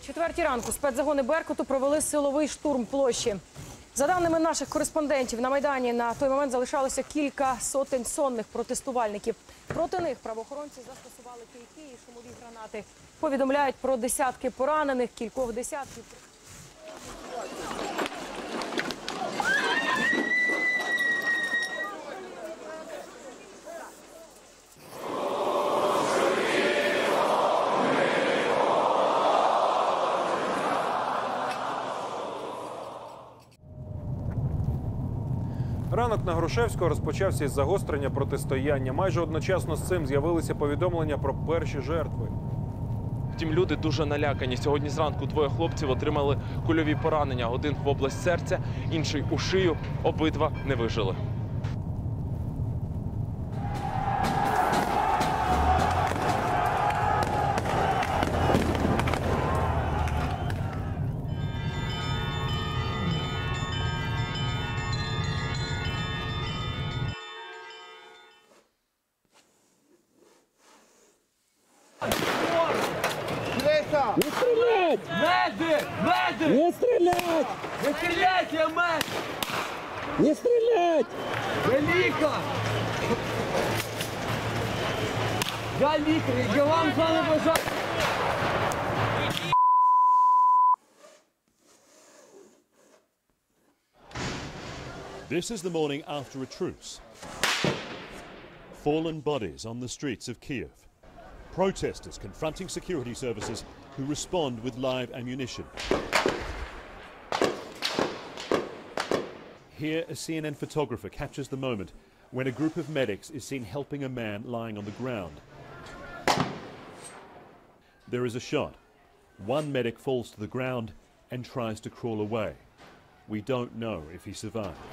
4 ранку спецзагони «Беркуту» провели силовий штурм площі. За даними наших кореспондентів, на Майдані на той момент залишалося кілька сотень сонних протестувальників. Проти них правоохоронці застосували кийки і шумові гранати. Повідомляють про десятки поранених, кількох десятків. Ранок на Грушевського розпочався із загострення протистояння. Майже одночасно з цим з'явилися повідомлення про перші жертви. Втім, люди дуже налякані. Сьогодні зранку двоє хлопців отримали кульові поранення. Один в область серця, інший у шию. Обидва не вижили. Не стрелять! Медик! Медик! Не стрелять! Не стріляйте, я медик! Не стрелять! Я лікар! Я лікар, я вам з вами бажаю! This is the morning after a truce. Fallen bodies on the streets of Kiev. Protesters confronting security services who respond with live ammunition. Here, a CNN photographer captures the moment when a group of medics is seen helping a man lying on the ground. There is a shot. One medic falls to the ground and tries to crawl away. We don't know if he survived.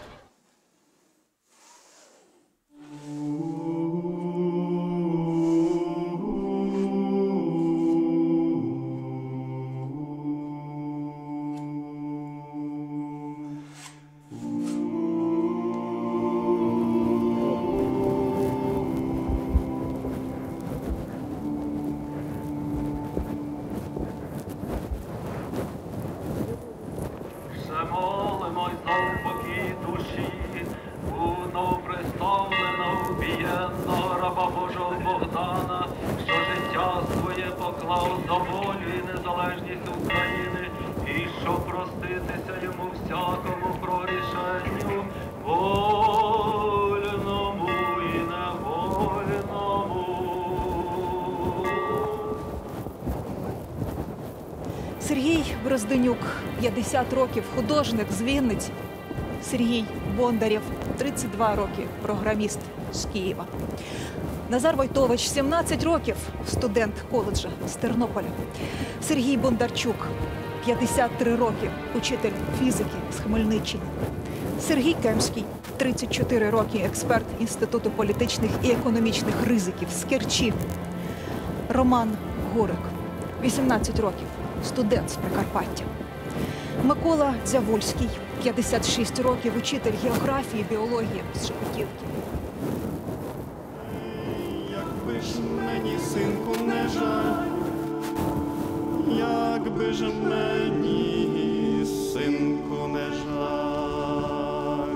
Молимось за упокій душі, у новоприставленого убієнного раба Божого Богдана, що життя своє поклав за волю і незалежність України, і щоб проститися йому всякому прорішенню, вольному і невольному. Сергій Брозденюк, 50 років, художник з Вінниці. Сергій Бондарєв, 32 роки, програміст з Києва. Назар Войтович, 17 років, студент коледжа з Тернополя. Сергій Бондарчук, 53 роки, учитель фізики з Хмельниччини. Сергій Кемський, 34 роки, експерт Інституту політичних і економічних ризиків з Керчі. Роман Гурик, 18 років, студент з Прикарпаття. Микола Дзявульський, 56 років, учитель географії, біології з Шепетівки. Якби ж мені, синку, не жаль, якби ж мені, синку, не жаль,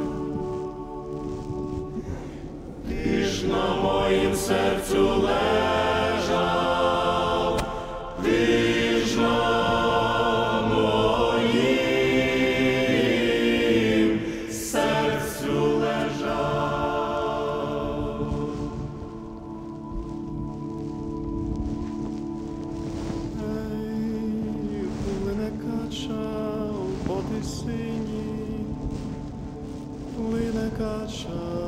ти ж на моїм серцю лежав, ти ж на Кача